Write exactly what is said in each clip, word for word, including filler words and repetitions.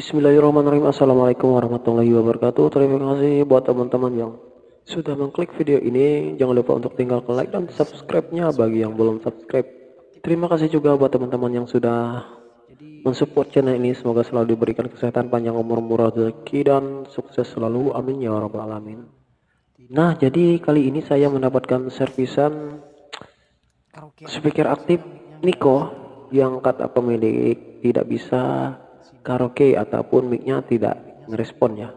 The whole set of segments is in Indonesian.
Bismillahirrahmanirrahim. Assalamualaikum warahmatullahi wabarakatuh. Terima kasih buat teman-teman yang sudah mengklik video ini. Jangan lupa untuk tinggal like dan subscribe-nya bagi yang belum subscribe. Terima kasih juga buat teman-teman yang sudah mensupport channel ini. Semoga selalu diberikan kesehatan, panjang umur, murah rezeki, dan sukses selalu. Amin ya rabbal alamin. Nah, jadi kali ini saya mendapatkan servisan speaker aktif Niko yang kata pemilik tidak bisa karaoke ataupun mic-nya tidak ngerespon ya.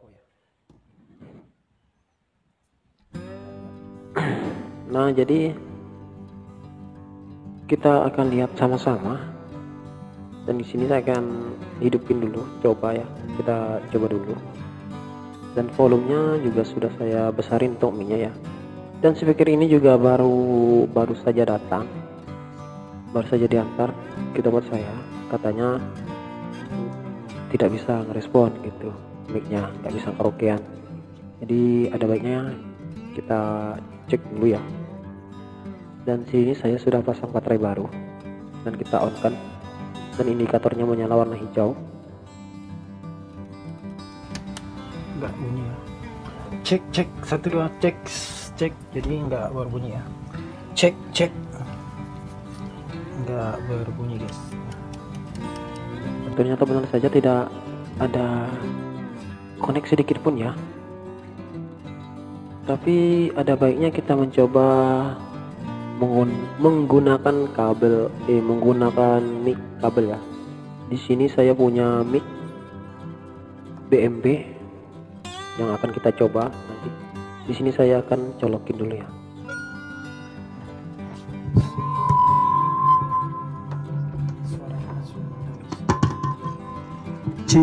Nah, jadi kita akan lihat sama-sama. Dan di sini saya akan hidupin dulu, coba ya. Kita coba dulu. Dan volumenya juga sudah saya besarin untuk mic-nya ya. Dan speaker ini juga baru baru saja datang. Baru saja diantar ke tempat saya. Katanya tidak bisa ngerespon gitu, mic-nya nggak bisa karaokean. Jadi ada baiknya kita cek dulu ya. Dan sini saya sudah pasang baterai baru dan kita on kan, dan indikatornya menyala warna hijau. Nggak bunyi ya. Cek cek satu dua cek cek, jadi nggak berbunyi ya. Cek cek nggak berbunyi guys. Ternyata benar saja tidak ada koneksi sedikit pun ya. Tapi ada baiknya kita mencoba menggunakan kabel eh menggunakan mic kabel ya. Di sini saya punya mic B M B yang akan kita coba nanti. Di sini saya akan colokin dulu ya. Cek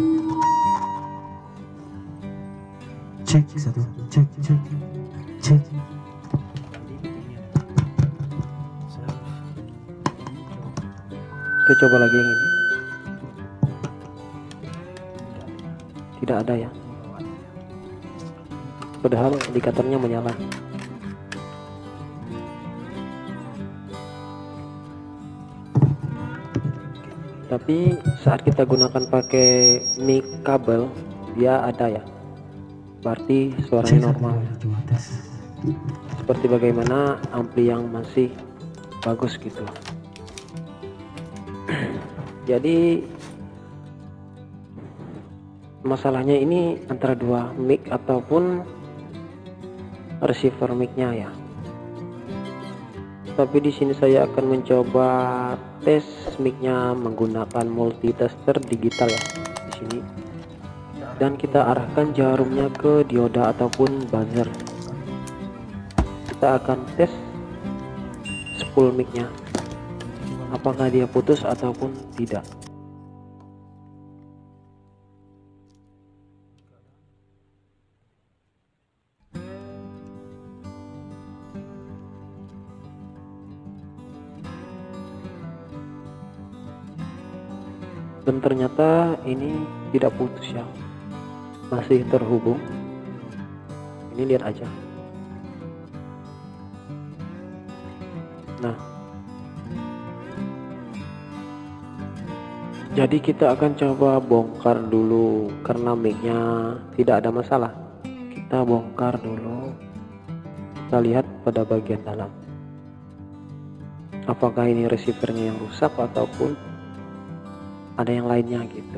cek satu cek cek cek. Kita coba lagi yang ini. Tidak ada ya. Padahal indikatornya menyala. Tapi saat kita gunakan pakai mic kabel, dia ada ya. Berarti suaranya normal. Seperti bagaimana ampli yang masih bagus gitu. Jadi masalahnya ini antara dua mic ataupun receiver mic-nya ya. Tapi di sini saya akan mencoba tes mic-nya menggunakan multitester digital ya di sini. Dan kita arahkan jarumnya ke dioda ataupun buzzer. Kita akan tes spool mic-nya. Apakah dia putus ataupun tidak. Dan ternyata ini tidak putus ya, masih terhubung. Ini lihat aja. Nah, jadi kita akan coba bongkar dulu karena mic-nya tidak ada masalah. Kita bongkar dulu. Kita lihat pada bagian dalam. Apakah ini receivernya yang rusak ataupun ada yang lainnya gitu.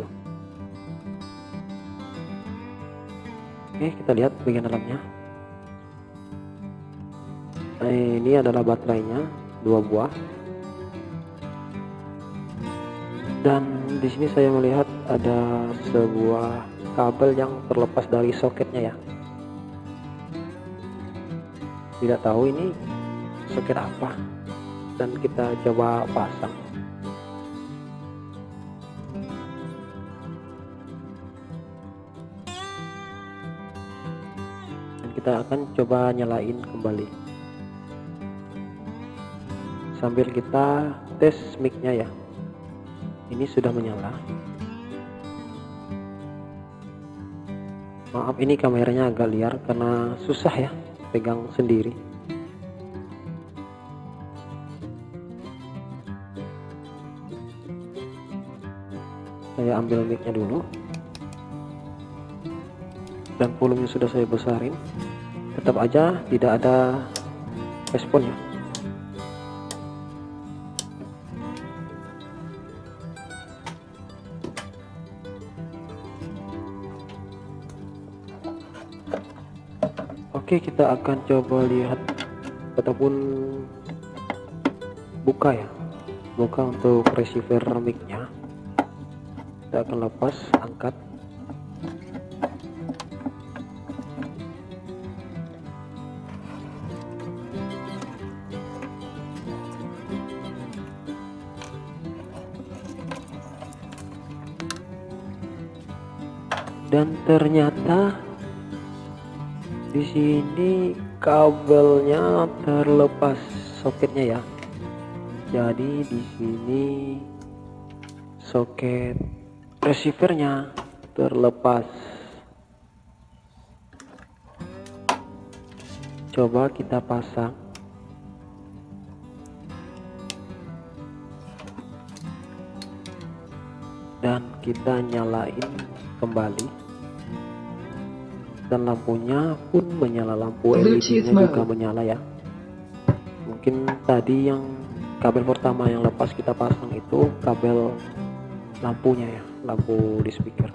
Oke, kita lihat bagian dalamnya. Nah, ini adalah baterainya, dua buah. Dan di sini saya melihat ada sebuah kabel yang terlepas dari soketnya ya. Tidak tahu ini soket apa. Dan kita coba pasang. Kita akan coba nyalain kembali sambil kita tes mic-nya ya. Ini sudah menyala. Maaf, ini kameranya agak liar karena susah ya pegang sendiri. Saya ambil mic-nya dulu, dan volumenya sudah saya besarin. Tetap aja tidak ada responnya. Oke, kita akan coba lihat ataupun buka ya, buka untuk receiver mic-nya. Kita akan lepas, angkat. Dan ternyata di sini kabelnya terlepas soketnya ya. Jadi di sini soket receivernya terlepas. Coba kita pasang. Dan kita nyalain kembali, dan lampunya pun menyala, lampu L E D-nya juga menyala ya. Mungkin tadi yang kabel pertama yang lepas kita pasang itu kabel lampunya ya, lampu di speaker.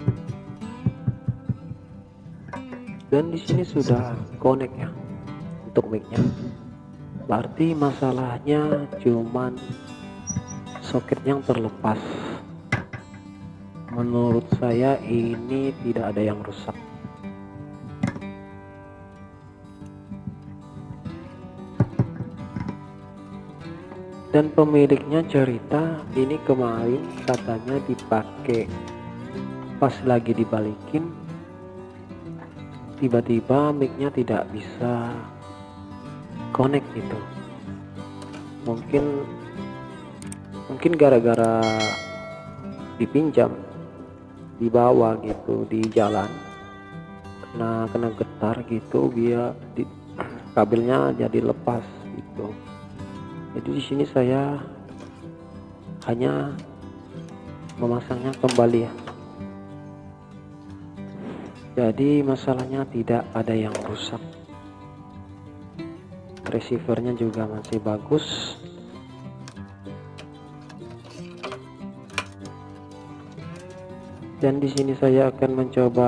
Dan di sini sudah connect ya untuk mic-nya. Berarti masalahnya cuman soket yang terlepas. Menurut saya ini tidak ada yang rusak. Dan pemiliknya cerita ini kemarin katanya dipakai, pas lagi dibalikin tiba-tiba mic-nya tidak bisa connect gitu. Mungkin mungkin gara-gara dipinjam, dibawa gitu di jalan, kena kena getar gitu, biar di, kabelnya jadi lepas gitu. Jadi di sini saya hanya memasangnya kembali ya. Jadi masalahnya tidak ada yang rusak. Receivernya juga masih bagus. Dan di sini saya akan mencoba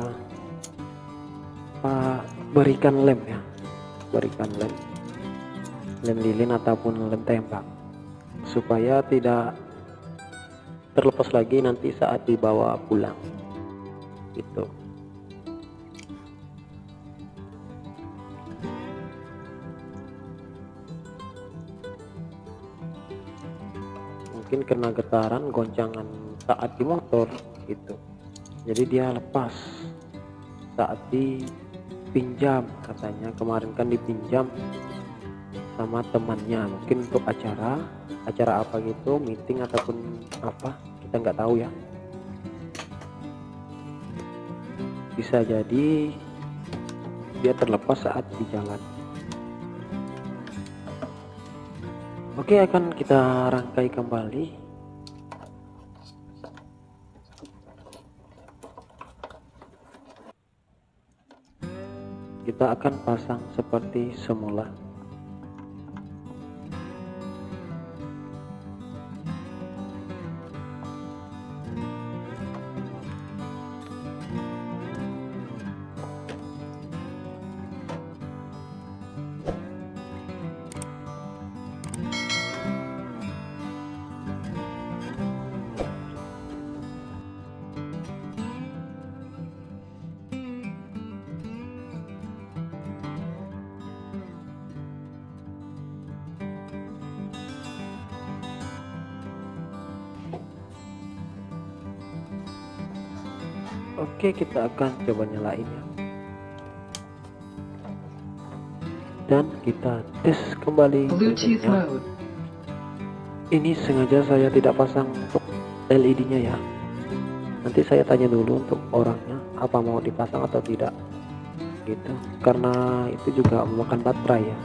uh, berikan lem ya, berikan lem, lem lilin ataupun lem tembak, supaya tidak terlepas lagi nanti saat dibawa pulang gitu. Mungkin kena getaran goncangan saat di motor gitu, jadi dia lepas saat dipinjam. Katanya kemarin kan dipinjam sama temannya, mungkin untuk acara acara apa gitu, meeting ataupun apa, kita nggak tahu ya. Bisa jadi dia terlepas saat di jalan. Oke, akan kita rangkai kembali. Kita akan pasang seperti semula. Oke, kita akan coba nyalain ya, dan kita tes kembali. Ini sengaja saya tidak pasang untuk L E D nya ya, nanti saya tanya dulu untuk orangnya apa mau dipasang atau tidak gitu, karena itu juga memakan baterai ya.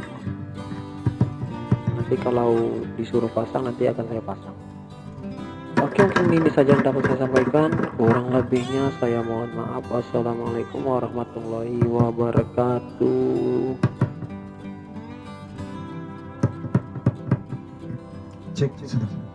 Nanti kalau disuruh pasang nanti akan saya pasang. Oke, mungkin ini saja yang dapat saya sampaikan. Kurang lebihnya saya mohon maaf. Wassalamualaikum warahmatullahi wabarakatuh. Cek sudah.